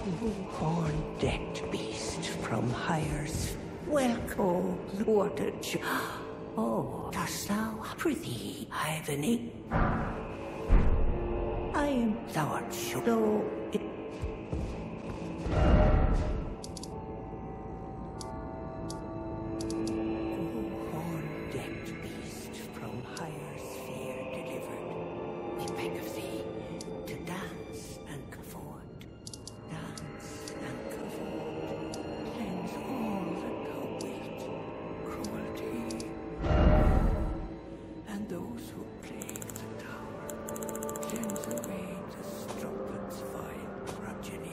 Horn-decked beast from higher welcome, thwarted. Oh, dost thou prithee, Ivany? I am thou art sure, though it... Horn-decked beast from higher sphere delivered, we beg of thee to dance and comfort. Dance and comfort. Cleanse all that thou wilt. Cruelty. And those who plague the tower. Cleanse away the strumpet's vile progeny.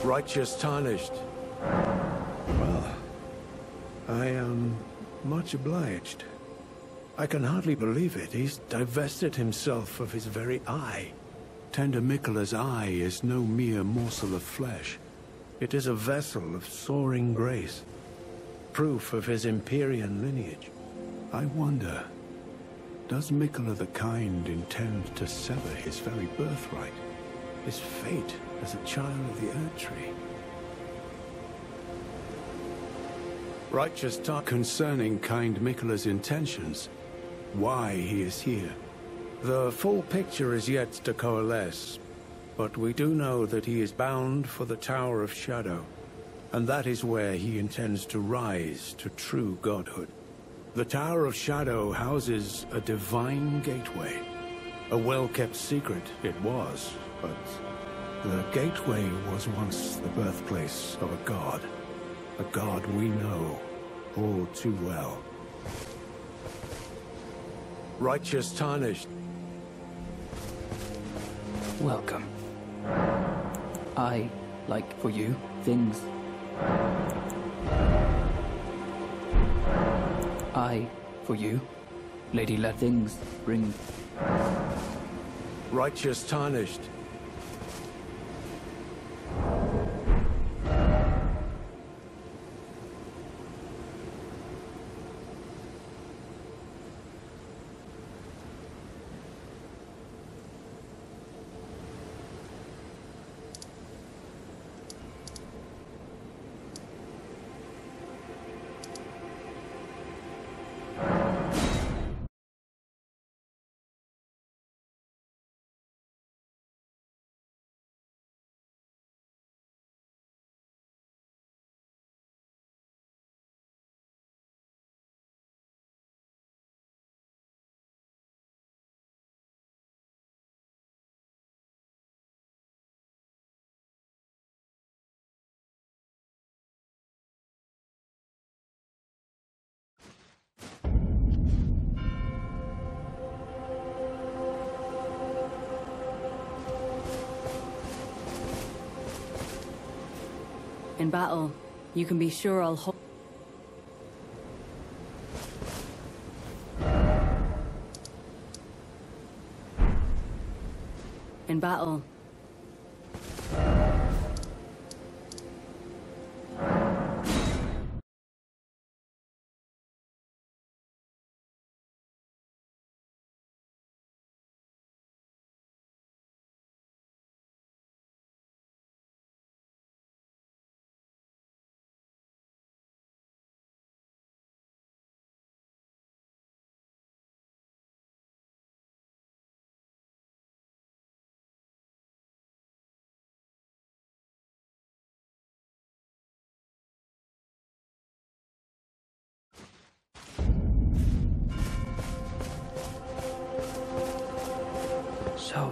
Righteous Tarnished. Well, I am much obliged. I can hardly believe it. He's divested himself of his very eye. Tender Miquella's eye is no mere morsel of flesh. It is a vessel of soaring grace. Proof of his Empyrean lineage. I wonder, does Miquella the Kind intend to sever his very birthright? His fate as a child of the Erdtree? Righteous talk concerning Kind Miquella's intentions. Why he is here. The full picture is yet to coalesce, but we do know that he is bound for the Tower of Shadow, and that is where he intends to rise to true godhood. The Tower of Shadow houses a divine gateway. A well-kept secret it was, but the gateway was once the birthplace of a god we know all too well. Righteous Tarnished. Welcome. I like for you things. I for you, Lady let things bring. Righteous Tarnished. In battle, you can be sure I'll hold. In battle. So,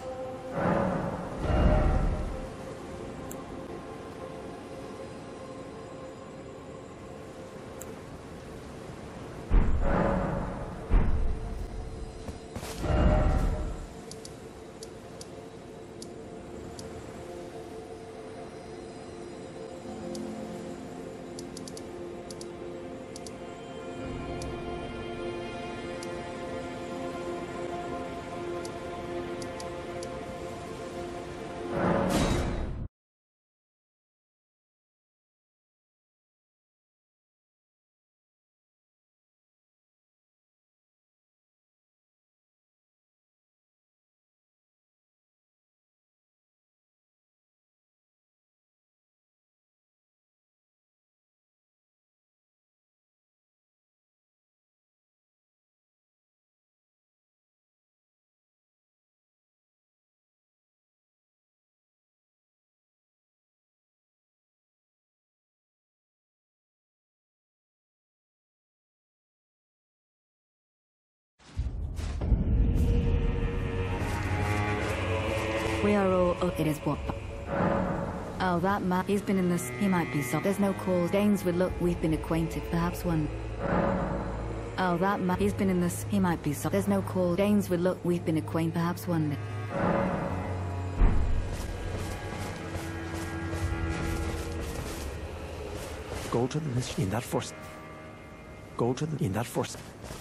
We are all. Oh, it is what? Oh, that man. He's been in this. He might be so. There's no cause. Danes would look. We've been acquainted. Perhaps one. Oh, that man. He's been in this. He might be so. There's no cause. Danes would look. We've been acquainted. Perhaps one. Go to the mission in that first. Go to the in that first.